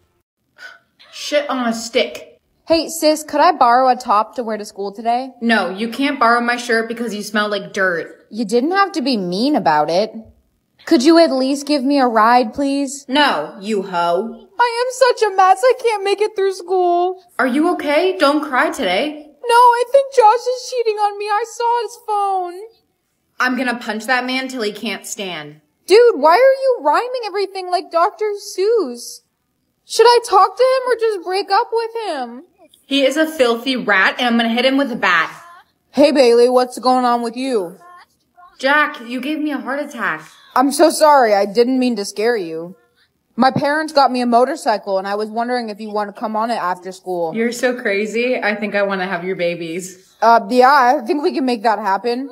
Shit on a stick. Hey, sis, could I borrow a top to wear to school today? No, you can't borrow my shirt because you smell like dirt. You didn't have to be mean about it. Could you at least give me a ride, please? No, you hoe. I am such a mess. I can't make it through school. Are you okay? Don't cry today. No, I think Josh is cheating on me. I saw his phone. I'm gonna punch that man till he can't stand. Dude, why are you rhyming everything like Dr. Seuss? Should I talk to him or just break up with him? He is a filthy rat and I'm gonna hit him with a bat. Hey Bailey, what's going on with you? Jack, you gave me a heart attack. I'm so sorry. I didn't mean to scare you. My parents got me a motorcycle and I was wondering if you want to come on it after school. You're so crazy. I think I want to have your babies. Yeah, I think we can make that happen.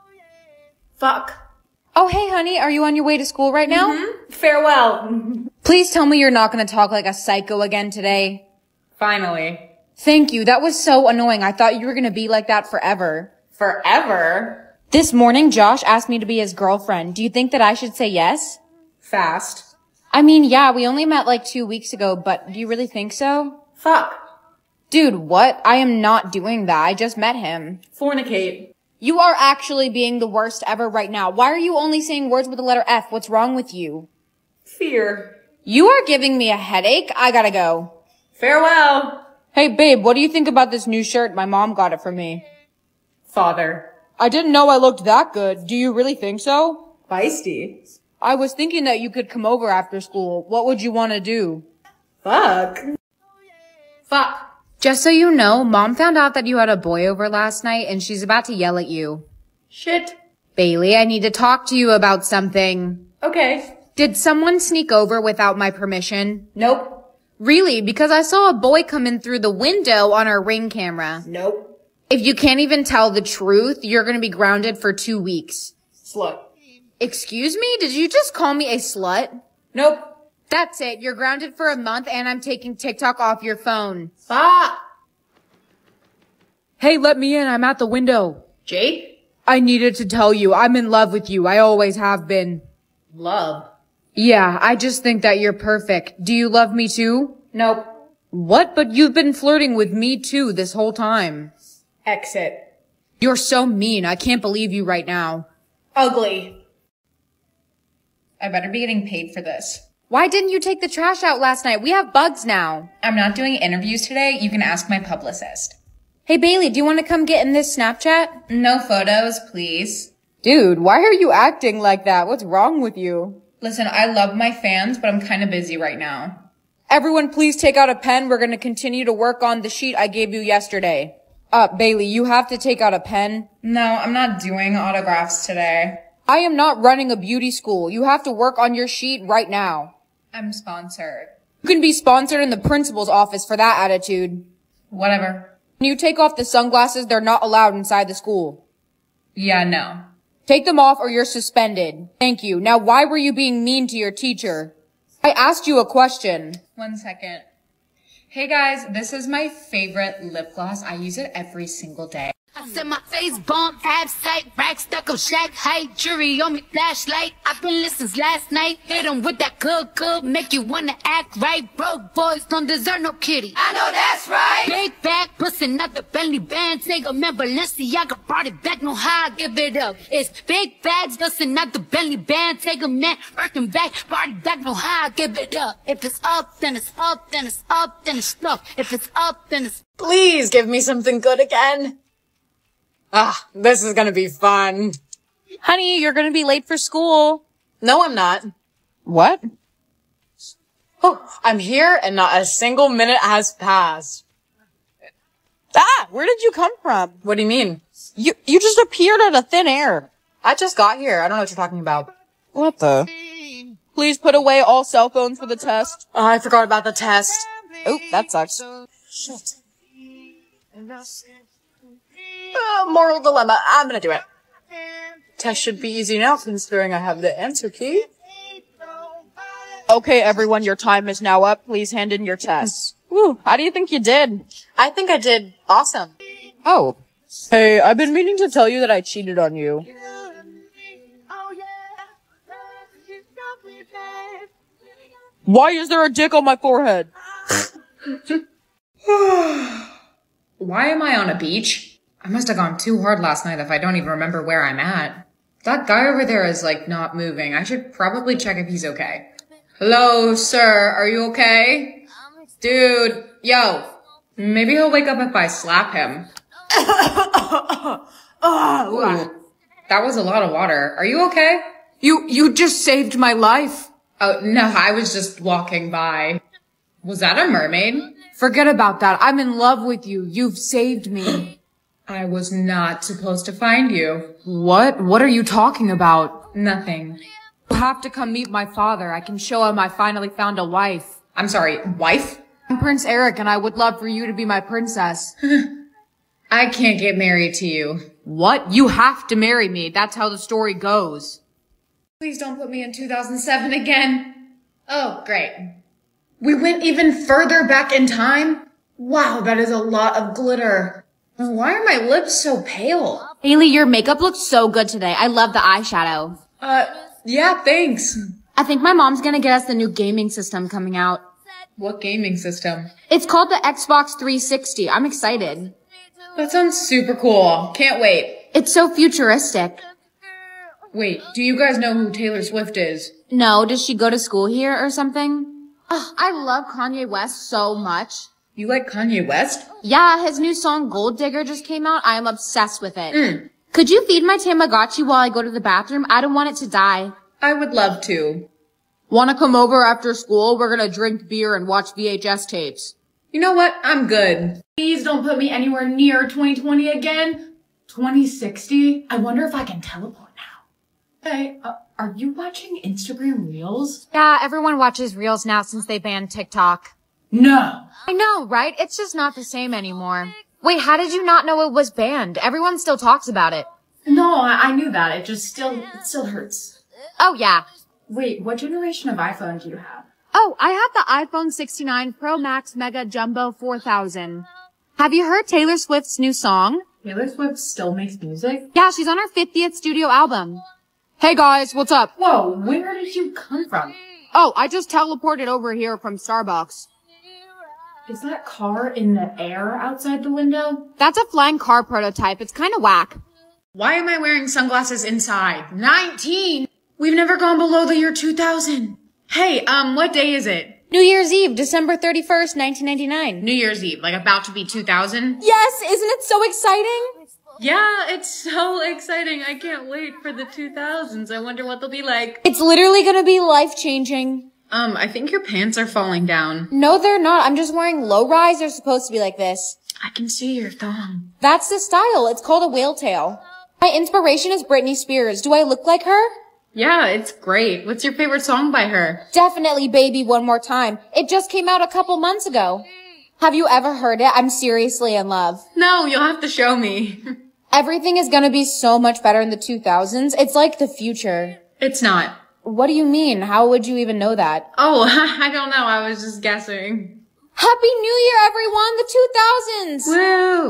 Fuck. Oh, hey honey, are you on your way to school right now? Farewell. Please tell me you're not going to talk like a psycho again today. Finally. Thank you. That was so annoying. I thought you were going to be like that forever. Forever? This morning, Josh asked me to be his girlfriend. Do you think that I should say yes? Fast. I mean, yeah, we only met like 2 weeks ago, but do you really think so? Fuck. Dude, what? I am not doing that. I just met him. Fornicate. You are actually being the worst ever right now. Why are you only saying words with the letter F? What's wrong with you? Fear. You are giving me a headache. I gotta go. Farewell. Hey, babe, what do you think about this new shirt? My mom got it for me. Father. I didn't know I looked that good. Do you really think so? Feisty. I was thinking that you could come over after school. What would you want to do? Fuck. Fuck. Just so you know, Mom found out that you had a boy over last night and she's about to yell at you. Shit. Bailey, I need to talk to you about something. Okay. Did someone sneak over without my permission? Nope. Really? Because I saw a boy come in through the window on our Ring camera. Nope. If you can't even tell the truth, you're gonna be grounded for 2 weeks. Slut. Excuse me? Did you just call me a slut? Nope. That's it. You're grounded for a month and I'm taking TikTok off your phone. Fuck. Hey, let me in. I'm at the window. Jake? I needed to tell you. I'm in love with you. I always have been. Love. Yeah, I just think that you're perfect. Do you love me too? Nope. What? But you've been flirting with me too this whole time. Exit. You're so mean. I can't believe you right now. Ugly. I better be getting paid for this. Why didn't you take the trash out last night? We have bugs now. I'm not doing interviews today. You can ask my publicist. Hey, Bailey, do you want to come get in this Snapchat? No photos, please. Dude, why are you acting like that? What's wrong with you? Listen, I love my fans, but I'm kind of busy right now. Everyone, please take out a pen. We're going to continue to work on the sheet I gave you yesterday. Bailey, you have to take out a pen. No, I'm not doing autographs today. I am not running a beauty school. You have to work on your sheet right now. I'm sponsored. You can be sponsored in the principal's office for that attitude. Whatever. When you take off the sunglasses, they're not allowed inside the school. Yeah, no. Take them off or you're suspended. Thank you. Now, why were you being mean to your teacher? I asked you a question. 1 second. Hey guys, this is my favorite lip gloss. I use it every single day. I said my face bump, abs tight, rack stuck on shack height, jury on me, flashlight. I've been listening since last night. Hit 'em with that good, make you wanna act right. Broke boys don't deserve no kitty. I know that's right. Big back, bustin' out the Bentley band. Take a man, Balenciaga brought it back, know how I give it up. It's big bags, bustin' out the Bentley band. Take a man, working back, brought it back, know how I give it up. If it's up, then it's up, then it's up, then it's stuck. If it's up, then it's... Please give me something good again. Ah, this is gonna be fun. Honey, you're gonna be late for school. No, I'm not. What? Oh, I'm here and not a single minute has passed. Ah, where did you come from? What do you mean? You just appeared out of thin air. I just got here. I don't know what you're talking about. What the? Please put away all cell phones for the test. Oh, I forgot about the test. Oh, that sucks. Shit. Moral dilemma. I'm gonna do it. Test should be easy now, considering I have the answer key. Okay, everyone, your time is now up. Please hand in your tests. Woo, how do you think you did? I think I did awesome. Oh. Hey, I've been meaning to tell you that I cheated on you. Why is there a dick on my forehead? Why am I on a beach? I must have gone too hard last night if I don't even remember where I'm at. That guy over there is, like, not moving. I should probably check if he's okay. Hello, sir, are you okay? Dude, yo. Maybe he'll wake up if I slap him. Ooh, that was a lot of water. Are you okay? You just saved my life. Oh, no, I was just walking by. Was that a mermaid? Forget about that. I'm in love with you. You've saved me. I was not supposed to find you. What? What are you talking about? Nothing. You have to come meet my father. I can show him I finally found a wife. I'm sorry, wife? I'm Prince Eric and I would love for you to be my princess. I can't get married to you. What? You have to marry me. That's how the story goes. Please don't put me in 2007 again. Oh, great. We went even further back in time? Wow, that is a lot of glitter. Why are my lips so pale? Haley, your makeup looks so good today. I love the eyeshadow. Yeah, thanks. I think my mom's gonna get us the new gaming system coming out. What gaming system? It's called the Xbox 360. I'm excited. That sounds super cool. Can't wait. It's so futuristic. Wait, do you guys know who Taylor Swift is? No, does she go to school here or something? Oh, I love Kanye West so much. You like Kanye West? Yeah, his new song Gold Digger just came out. I am obsessed with it. Could you feed my Tamagotchi while I go to the bathroom? I don't want it to die. I would love to. Wanna come over after school? We're gonna drink beer and watch VHS tapes. You know what? I'm good. Please don't put me anywhere near 2020 again. 2060? I wonder if I can teleport now. Hey, are you watching Instagram Reels? Yeah, everyone watches Reels now since they banned TikTok. No. I know, right? It's just not the same anymore. Wait, how did you not know it was banned? Everyone still talks about it. No, I knew that. It still hurts. Oh, yeah. Wait, what generation of iPhone do you have? Oh, I have the iPhone 69 Pro Max Mega Jumbo 4000. Have you heard Taylor Swift's new song? Taylor Swift still makes music? Yeah, she's on her 50th studio album. Hey guys, what's up? Whoa, where did you come from? Oh, I just teleported over here from Starbucks. Is that car in the air outside the window? That's a flying car prototype. It's kind of whack. Why am I wearing sunglasses inside? 19! We've never gone below the year 2000. Hey, what day is it? New Year's Eve, December 31st, 1999. New Year's Eve, like about to be 2000? Yes, isn't it so exciting? Yeah, it's so exciting. I can't wait for the 2000s. I wonder what they'll be like. It's literally gonna be life-changing. I think your pants are falling down. No, they're not. I'm just wearing low-rise. They're supposed to be like this. I can see your thong. That's the style. It's called a whale tail. My inspiration is Britney Spears. Do I look like her? Yeah, it's great. What's your favorite song by her? Definitely Baby One More Time. It just came out a couple months ago. Have you ever heard it? I'm seriously in love. No, you'll have to show me. Everything is gonna be so much better in the 2000s. It's like the future. It's not. What do you mean? How would you even know that? Oh, I don't know. I was just guessing. Happy New Year, everyone! The 2000s! Woo!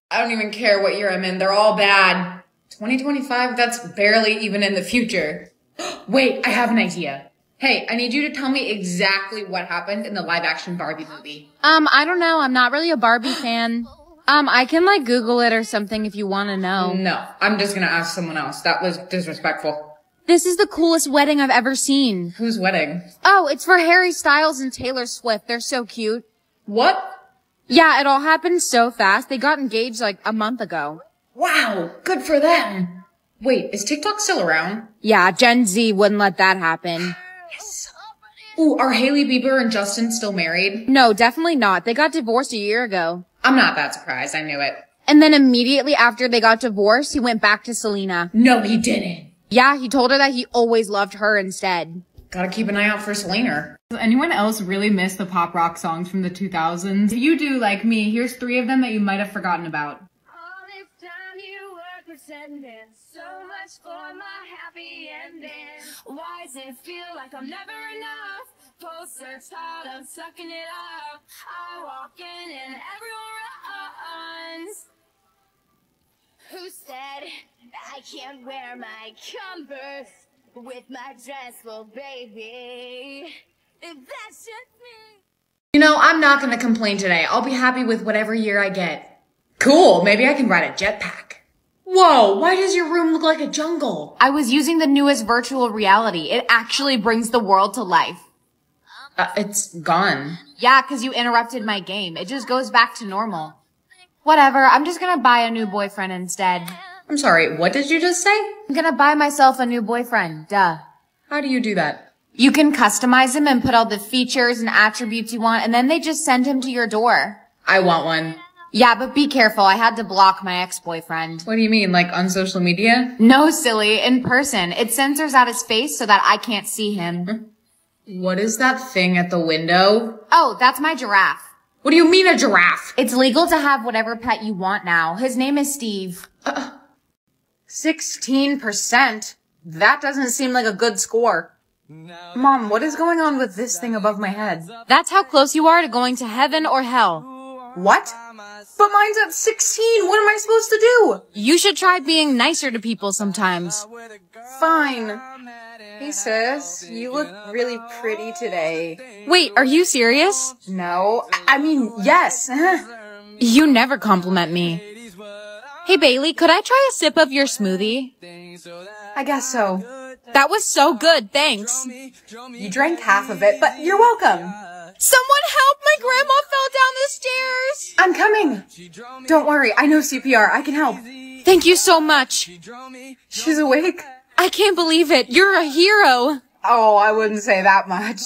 I don't even care what year I'm in. They're all bad. 2025, that's barely even in the future. Wait, I have an idea. Hey, I need you to tell me exactly what happened in the live-action Barbie movie. I don't know. I'm not really a Barbie fan. I can, like, Google it or something if you want to know. No, I'm just gonna ask someone else. That was disrespectful. This is the coolest wedding I've ever seen. Whose wedding? Oh, it's for Harry Styles and Taylor Swift. They're so cute. What? Yeah, it all happened so fast. They got engaged like a month ago. Wow, good for them. Wait, is TikTok still around? Yeah, Gen Z wouldn't let that happen. Yes. Ooh, are Hailey Bieber and Justin still married? No, definitely not. They got divorced a year ago. I'm not that surprised. I knew it. And then immediately after they got divorced, he went back to Selena. No, he didn't. Yeah, he told her that he always loved her instead. Gotta keep an eye out for Selena. Does anyone else really miss the pop rock songs from the 2000s? If you do, like me, here's 3 of them that you might have forgotten about. All this time you were pretending, so much for my happy ending. Why does it feel like I'm never enough? Posters tired of sucking it up. I walk in and everyone runs. Who said I can't wear my Converse with my dress? Well, baby, if that's just me. You know, I'm not gonna complain today. I'll be happy with whatever year I get. Cool, maybe I can ride a jetpack. Whoa, why does your room look like a jungle? I was using the newest virtual reality. It actually brings the world to life. It's gone. Yeah, 'cause you interrupted my game. It just goes back to normal. Whatever, I'm just gonna buy a new boyfriend instead. I'm sorry, what did you just say? I'm gonna buy myself a new boyfriend, duh. How do you do that? You can customize him and put all the features and attributes you want, and then they just send him to your door. I want one. Yeah, but be careful, I had to block my ex-boyfriend. What do you mean, like on social media? No, silly, in person. It censors out his face so that I can't see him. What is that thing at the window? Oh, that's my giraffe. What do you mean a giraffe? It's legal to have whatever pet you want now. His name is Steve. 16%? That doesn't seem like a good score. Mom, what is going on with this thing above my head? That's how close you are to going to heaven or hell. What? But mine's at 16. What am I supposed to do? You should try being nicer to people sometimes. Fine. Hey sis, you look really pretty today. Wait, are you serious? No, I mean, yes. You never compliment me. Hey Bailey, could I try a sip of your smoothie? I guess so. That was so good, thanks. You drank half of it, but you're welcome. Someone help! My grandma fell down the stairs! I'm coming! Don't worry, I know CPR, I can help. Thank you so much. She's awake? I can't believe it. You're a hero. Oh, I wouldn't say that much.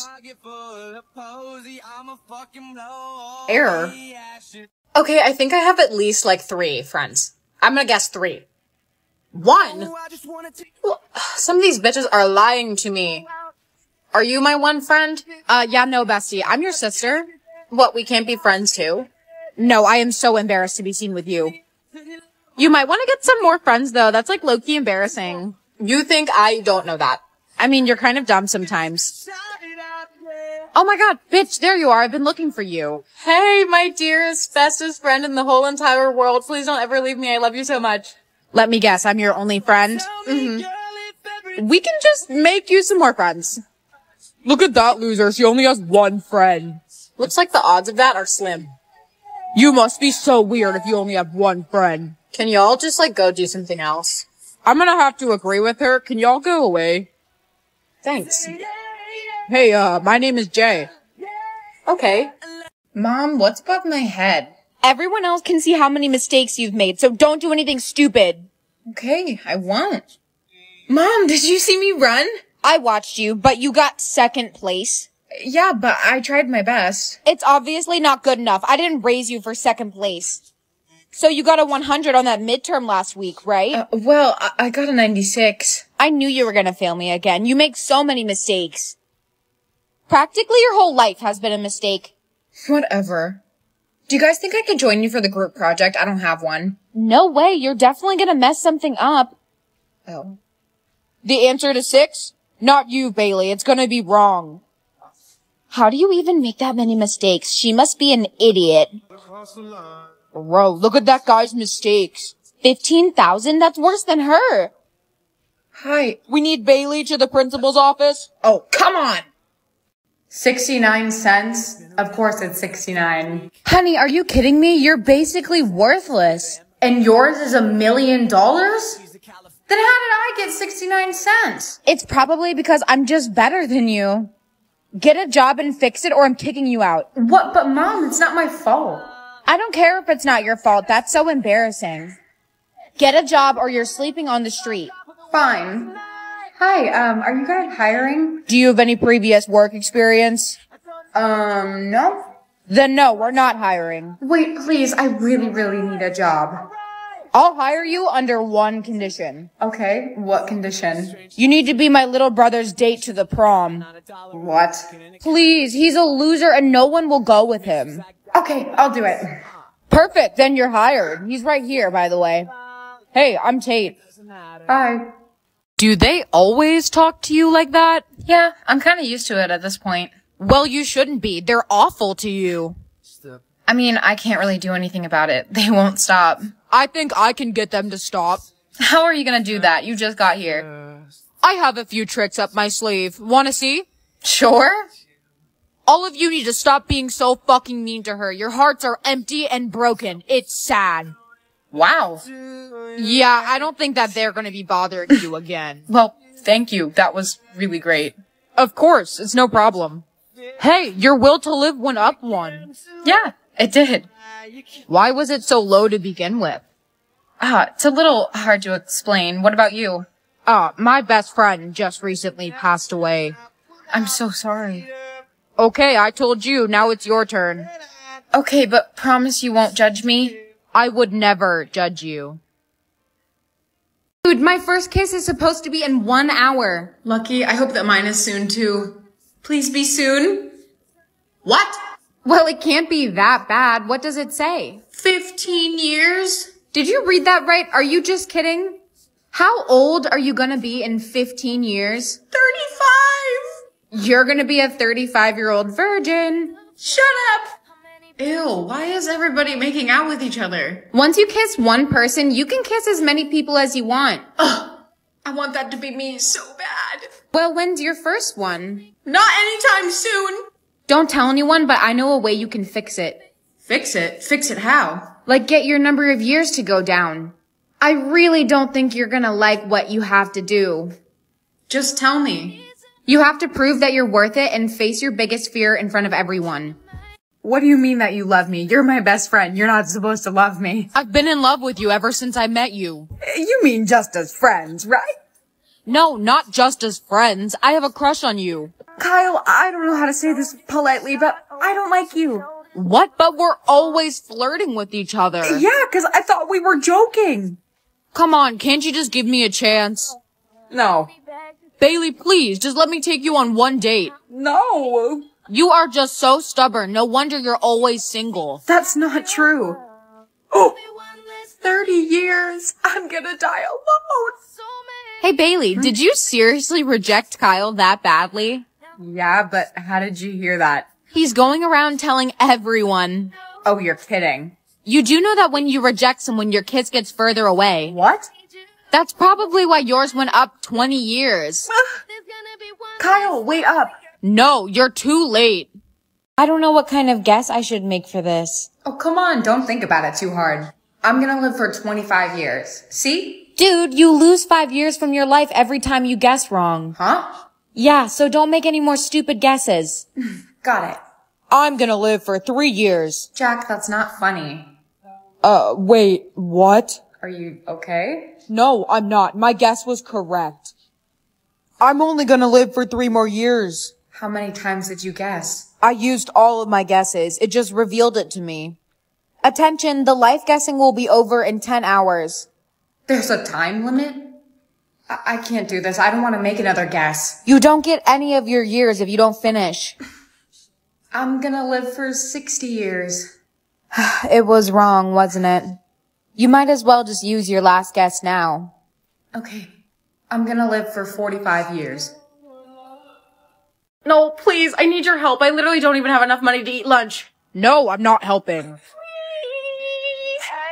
Error. Okay, I think I have at least like 3 friends. I'm gonna guess 3. 1? Well, some of these bitches are lying to me. Are you my one friend? Yeah, no, bestie. I'm your sister. What, we can't be friends too? No, I am so embarrassed to be seen with you. You might want to get some more friends, though. That's, like, low-key embarrassing. You think I don't know that? I mean, you're kind of dumb sometimes. Oh my god, bitch, there you are. I've been looking for you. Hey, my dearest, bestest friend in the whole entire world. Please don't ever leave me. I love you so much. Let me guess, I'm your only friend? Mm-hmm. We can just make you some more friends. Look at that loser. She only has 1 friend. Looks like the odds of that are slim. You must be so weird if you only have 1 friend. Can y'all just, like, go do something else? I'm gonna have to agree with her. Can y'all go away? Thanks. Hey, my name is Jay. Okay. Mom, what's above my head? Everyone else can see how many mistakes you've made, so don't do anything stupid. Okay, I won't. Mom, did you see me run? I watched you, but you got 2nd place. Yeah, but I tried my best. It's obviously not good enough. I didn't raise you for 2nd place. So you got a 100 on that midterm last week, right? Well, I got a 96. I knew you were gonna fail me again. You make so many mistakes. Practically your whole life has been a mistake. Whatever. Do you guys think I could join you for the group project? I don't have one. No way. You're definitely gonna mess something up. Oh. The answer to 6? Not you, Bailey. It's gonna be wrong. How do you even make that many mistakes? She must be an idiot. Bro, look at that guy's mistakes. 15,000? That's worse than her. Hi, we need Bailey to the principal's office. Oh, come on! 69 cents? Of course it's 69. Honey, are you kidding me? You're basically worthless. And yours is $1 million? Then how did I get 69 cents? It's probably because I'm just better than you. Get a job and fix it or I'm kicking you out. What? But Mom, it's not my fault. I don't care if it's not your fault. That's so embarrassing. Get a job or you're sleeping on the street. Fine. Hi, are you guys hiring? Do you have any previous work experience? No. Then no, we're not hiring. Wait, please, I really need a job. I'll hire you under one condition. Okay, what condition? You need to be my little brother's date to the prom. What? Please, he's a loser and no one will go with him. Okay, I'll do it. Perfect, then you're hired. He's right here, by the way. Hey, I'm Tate. Bye. Do they always talk to you like that? Yeah, I'm kinda used to it at this point. Well, you shouldn't be. They're awful to you. I mean, I can't really do anything about it. They won't stop. I think I can get them to stop. How are you gonna do that? You just got here. I have a few tricks up my sleeve. Wanna see? Sure. All of you need to stop being so fucking mean to her. Your hearts are empty and broken. It's sad. Wow. Yeah, I don't think that they're gonna be bothering you again. Well, thank you. That was really great. Of course, it's no problem. Hey, your will to live went up one. Yeah, it did. Why was it so low to begin with? It's a little hard to explain. What about you? My best friend just recently passed away. I'm so sorry. Okay, I told you. Now it's your turn. Okay, but promise you won't judge me? I would never judge you. Dude, my first kiss is supposed to be in 1 hour. Lucky, I hope that mine is soon too. Please be soon. What? Well, it can't be that bad. What does it say? 15 years? Did you read that right? Are you just kidding? How old are you gonna be in 15 years? 35! You're gonna be a 35-year-old virgin. Shut up! Ew, why is everybody making out with each other? Once you kiss one person, you can kiss as many people as you want. Ugh, I want that to be me so bad. Well, when's your first one? Not anytime soon. Don't tell anyone, but I know a way you can fix it. Fix it? Fix it how? Like get your number of years to go down. I really don't think you're gonna like what you have to do. Just tell me. You have to prove that you're worth it and face your biggest fear in front of everyone. What do you mean that you love me? You're my best friend. You're not supposed to love me. I've been in love with you ever since I met you. You mean just as friends, right? No, not just as friends. I have a crush on you. Kyle, I don't know how to say this politely, but I don't like you. What? But we're always flirting with each other. Yeah, 'cause I thought we were joking. Come on, can't you just give me a chance? No. Bailey, please, just let me take you on one date. No. You are just so stubborn. No wonder you're always single. That's not true. Oh, 30 years. I'm gonna die alone. Hey, Bailey, did you seriously reject Kyle that badly? Yeah, but how did you hear that? He's going around telling everyone. Oh, you're kidding. You do know that when you reject someone, your kiss gets further away. What? That's probably why yours went up 20 years. Kyle, wait up. No, you're too late. I don't know what kind of guess I should make for this. Oh, come on, don't think about it too hard. I'm gonna live for 25 years. See? Dude, you lose 5 years from your life every time you guess wrong. Huh? Yeah, so don't make any more stupid guesses. Got it. I'm gonna live for 3 years. Jack, that's not funny. Wait, what? Are you okay? No, I'm not. My guess was correct. I'm only gonna live for 3 more years. How many times did you guess? I used all of my guesses. It just revealed it to me. Attention, the life guessing will be over in 10 hours. There's a time limit? I can't do this. I don't want to make another guess. You don't get any of your years if you don't finish. I'm gonna live for 60 years. It was wrong, wasn't it? You might as well just use your last guess now. Okay. I'm gonna live for 45 years. No, please, I need your help. I literally don't even have enough money to eat lunch. No, I'm not helping.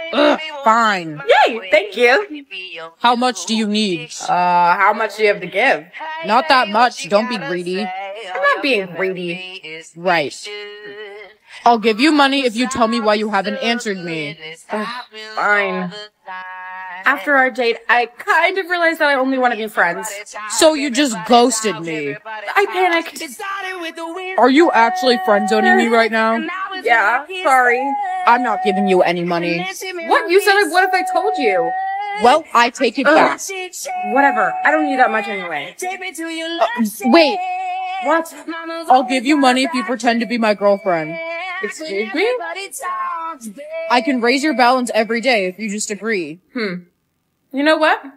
Ugh, fine. Yay, thank you. How much do you need? How much do you have to give? Not that much. Don't be greedy. I'm not being greedy. Right. I'll give you money if you tell me why you haven't answered me. Fine. After our date, I kind of realized that I only want to be friends. So you just ghosted me. I panicked. Are you actually friend-zoning me right now? Yeah, sorry. I'm not giving you any money. What? You said I would if I told you. Well, I take it back. Whatever. I don't need that much anyway. Wait. What? I'll give you money if you pretend to be my girlfriend. Excuse me? I can raise your balance every day if you just agree. You know what?